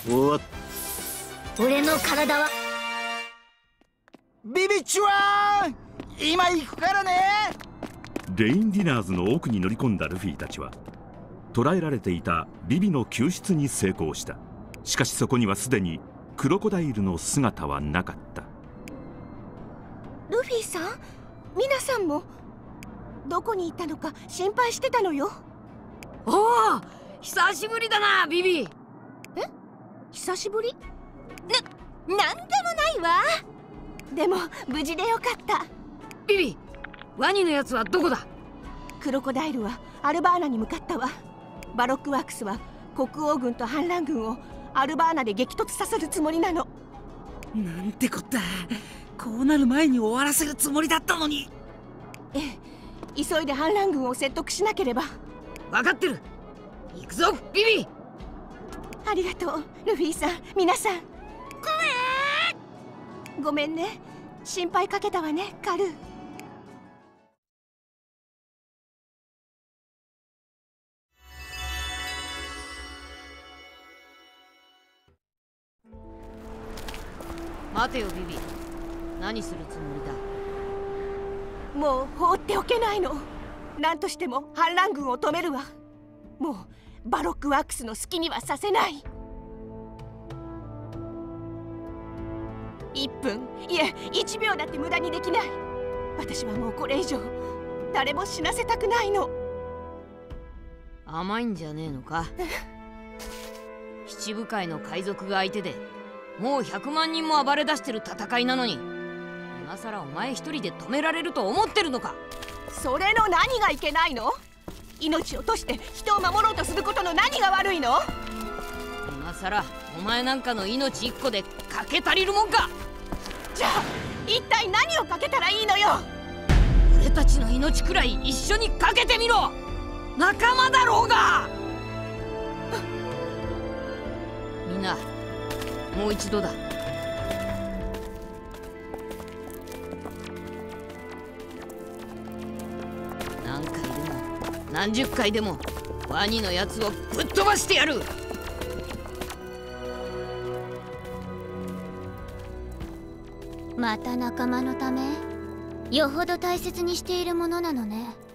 おっ、 俺の体はビビッチは今行くからね。 レインディナーズの奥に乗り込んだルフィたちは捕らえられていたビビの救出に成功した。しかしそこにはすでにクロコダイルの姿はなかった。 ルフィさん、皆さんもどこに行ったのか心配してたのよ。 おお、久しぶりだなビビ。 久しぶり？なんでもないわ。でも無事でよかった。 ビビ、ワニのやつはどこだ？ クロコダイルはアルバーナに向かったわ。バロックワークスは国王軍と反乱軍をアルバーナで激突させるつもりなの。 なんてこった。こうなる前に終わらせるつもりだったのに。 ええ、急いで反乱軍を説得しなければ。 分かってる。行くぞビビ。 ありがとうルフィさん、皆さん。ごめんね、心配かけたわねカルー。 待てよビビ、何するつもりだ？ もう放っておけないの。何としても反乱軍を止めるわ。もうバロックワークスの好きにはさせない。1分、いえ1秒だって無駄にできない。私はもうこれ以上誰も死なせたくないの。 甘いんじゃねえのか？七部会の海賊が相手でもう100万人も暴れ出してる戦いなのに、今さらお前一人で止められると思ってるのか？ それの何がいけないの？命を落として人を守ろうとすることの何が悪いの？ 今さらお前なんかの命1個でかけ足りるもんか？ じゃあ一体何をかけたらいいのよ。 俺たちの命くらい一緒にかけてみろ。仲間だろうが。みんなもう一度だ。何回でも何十回でもワニのやつをぶっ飛ばしてやる。 また仲間のため、よほど大切にしているものなのね。